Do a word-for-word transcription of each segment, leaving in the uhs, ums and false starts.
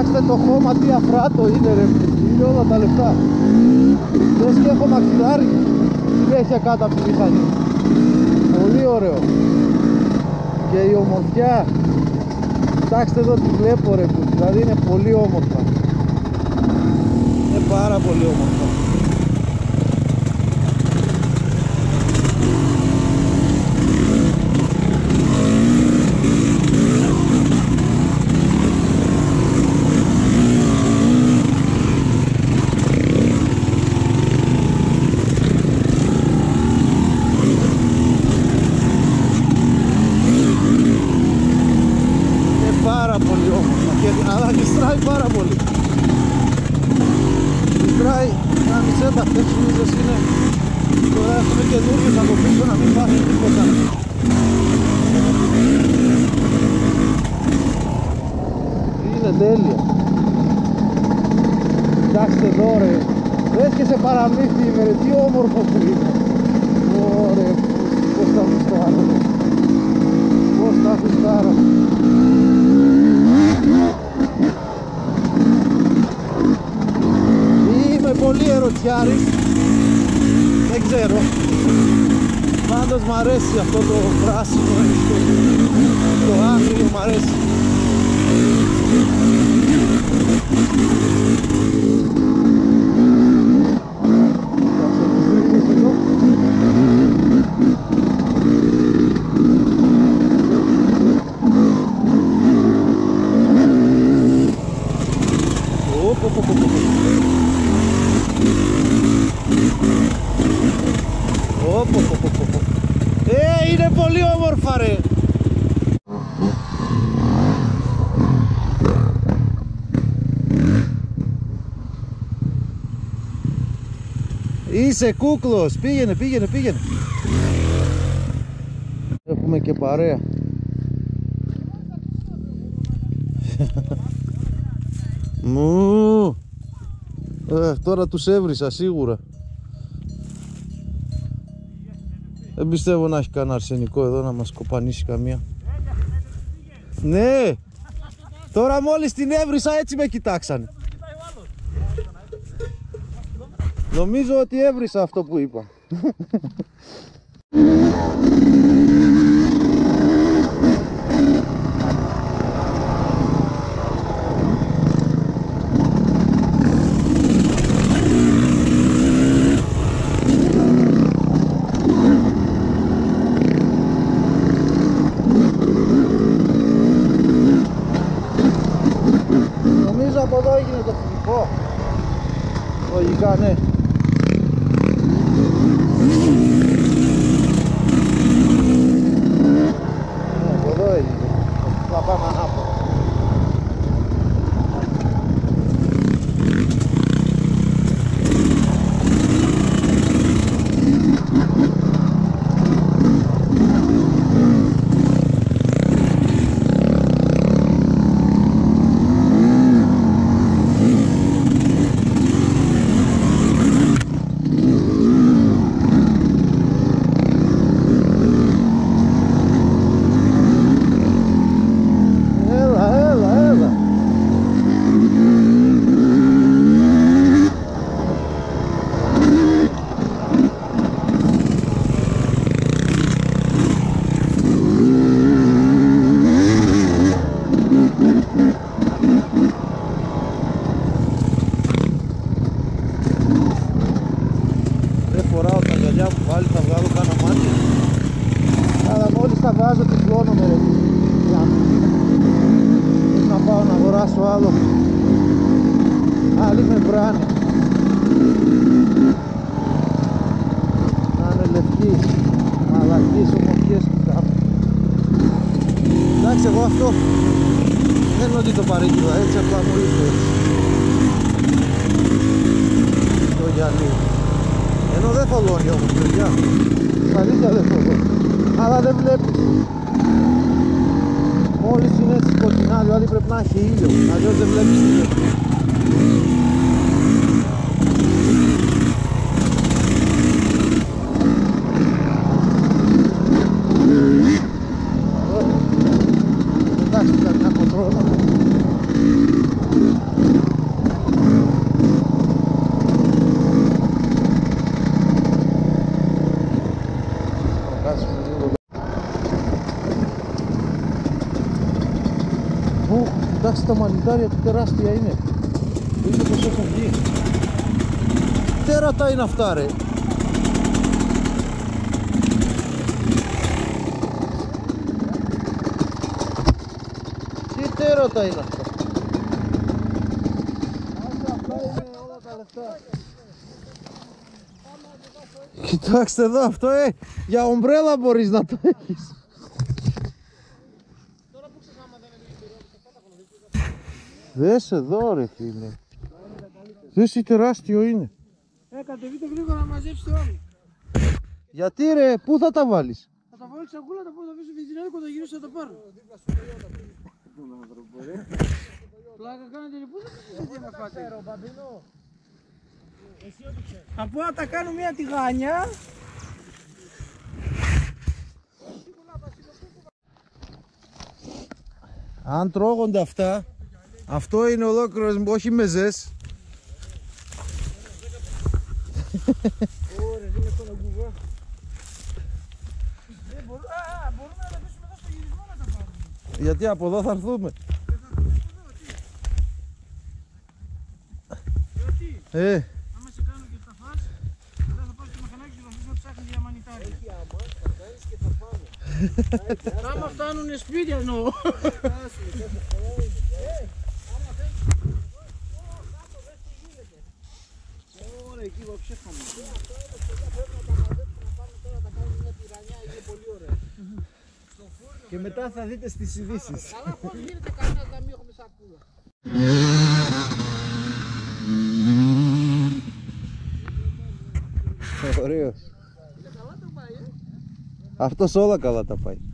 Κοιτάξτε το χώμα, τι αφράτο είναι ρε, είναι όλα τα λεφτά. Λες και έχω μαξιλάρι συνέχεια κάτω από τη μηχανή. Πολύ ωραίο. Και η ομορφιά, κοιτάξτε εδώ τι βλέπω ρε, δηλαδή είναι πολύ όμορφα. Είναι πάρα πολύ όμορφα. Αλλά γιστράει πάρα πολύ. Γιστράει να μισέτα, αυτές οι μίζες είναι. Τώρα έχουμε καινούργιες από πίσω να μην πάθει τίποτα. Είναι τέλεια. Κοιτάξτε εδώ ρε, δες και σε παραμύθι είμαι ρε, τι όμορφο που είναι. Ωραία, πώς τα γουστάρω. Πώς τα γουστάρω. Πολύ ερωτιάρης, δεν ξέρω, πάντως μ' αρέσει αυτό το πράσινο, το, το άγριο μ' αρέσει. Ε, είναι πολύ όμορφα ρε. Είσαι κούκλος, πήγαινε, πήγαινε, πήγαινε. Έχουμε και παρέα. Μου. Ε, τώρα τους έβρισα σίγουρα. Δεν πιστεύω να έχει κανένα αρσενικό εδώ να μας κοπανίσει καμία. Ναι! Τώρα μόλις την έβρισα έτσι με κοιτάξανε. Νομίζω ότι έβρισα αυτό που είπα. Από εδώ έγινε το φιλικό. Λογικά ναι. Από εδώ έγινε. Θα πάμε ανάποδα. Πάλι θα βγάλω κάνα μάτι. Αλλά μόλις τα βγάζω τυφλώνομαι ρε. Πρέπει να πάω να αγοράσω άλλο. Άλλη με μπράνη. Να είναι λευκή. Μαλακής ομορφιές που κάνω. Εντάξει, εγώ αυτό δεν είναι ότι το παρήγγειλα, έτσι απλά μου ήρθε. Το γυαλί. Ενώ δεν θολώνει όμως παιδιά. Στα αλήθεια δεν θολώνει. Αλλά δεν βλέπεις. Μόλις είναι έτσι σκοτεινά, δηλαδή πρέπει να έχει ήλιο. Αλλιώς δεν βλέπεις τι βλέπεις. Εντάξει, ήταν μια κοντρόλα. κάτσουμε λίγο. Ω, κοιτάξτε τα μανιτάρια, τι τεράστια είναι. Δείτε πως έχουν βγει. Τέρατα είναι αυτά ρε. Τι τέρατα είναι αυτά. Αυτά είναι όλα τα λεφτά. Κοιτάξτε εδώ αυτό, ε, για ομπρέλα μπορείς να το έχεις. Δες εδώ ρε φίλε. Δες τι τεράστιο είναι. Ε, κατεβείτε γρήγορα να μαζέψετε όλοι. Γιατί ρε, πού θα τα βάλεις? Θα τα βάλω σακούλα, τα πω, θα αφήσω βενζινάδικο, θα γυρίσω, θα τα πάρω. Πλάκα κάνετε ρε, πού θα με φάτε. Θα πω να τα κάνω μια τηγάνια. Αν τρώγονται αυτά, αυτό είναι ολόκληρος, όχι μεζές. Ωραία, δεν έχω να κουβά. Μπορούμε να τα αφήσουμε εδώ στο γυρισμό να τα πάρουμε. Γιατί από εδώ θα έρθουμε. Γιατί, Ε, άμα σε κάνω και τα φας, μετά θα πάρεις το μηχανάκι και θα αφήσεις να ψάχνεις για μανιτάρια. Έχει άμα, θα κάνεις και θα πάμε. Άμα φτάνουνε σπίτια εννοώ. Ωραία, εκεί βοψέ χαμώ. Και μετά θα δείτε στις ειδήσεις. Αλλά πώς γίνεται κανένας να μην έχουμε σακούλα. ωραίος. Αυτός όλα καλά τα πάει.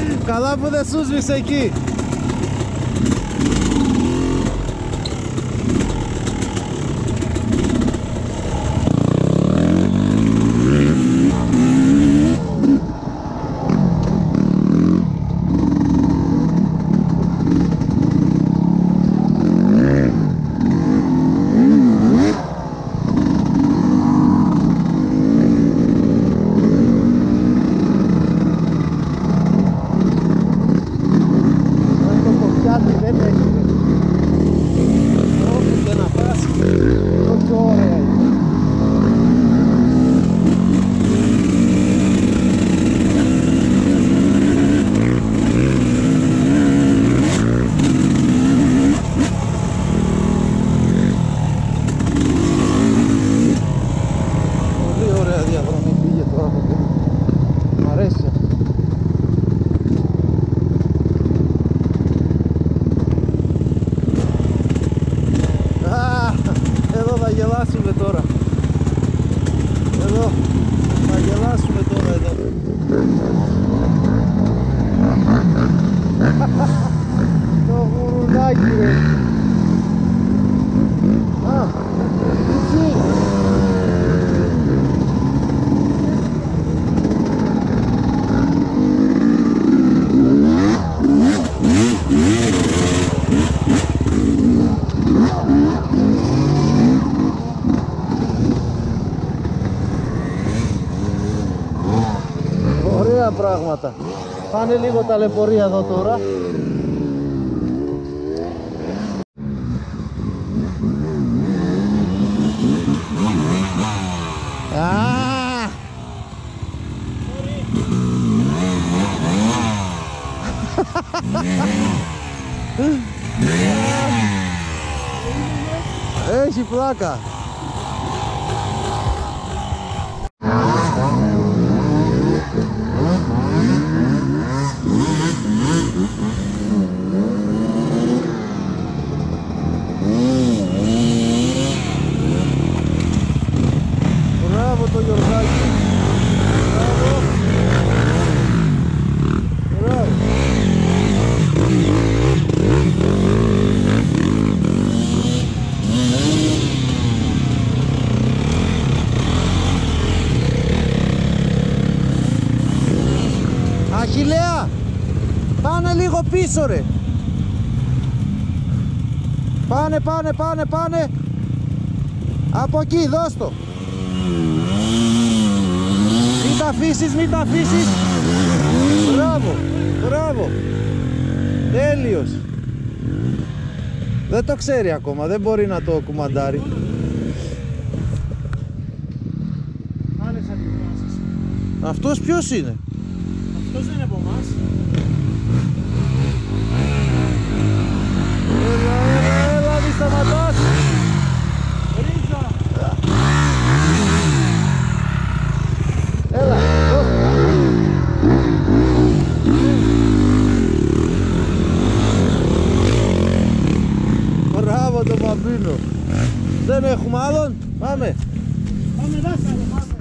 Καλά που δεν σου σβήσε εκεί. Γελάσουμε τώρα. Εδώ. Θα γελάσουμε τώρα εδώ. Το γουρουνάκι ρε. Α, κουτσί. Ωραία πράγματα. Πάνε λίγο ταλαιπωρία εδώ τώρα. Α! Έχει πλάκα. Μπράβο το Γιωργάκι. Μπράβο. Μπράβο. Αχιλλέα, πάνε λίγο πίσω ρε. Πάνε, πάνε, πάνε, πάνε. Από εκεί, δώσ' το. Μην τα αφήσεις, μην τα αφήσεις. Μπράβο, μπράβο. Τέλειος. Δεν το ξέρει ακόμα, δεν μπορεί να το κουμαντάρει. Άλλες αντιδράσεις. Αυτός ποιος είναι? Αυτός δεν είναι από εμάς. Έλα, έλα, έλα, μη σταματάς. Ρίτσα. Έλα, μπράβο το μπαμπίνο. Δεν έχουμε άλλον, πάμε. Πάμε δάσκαλο, πάμε.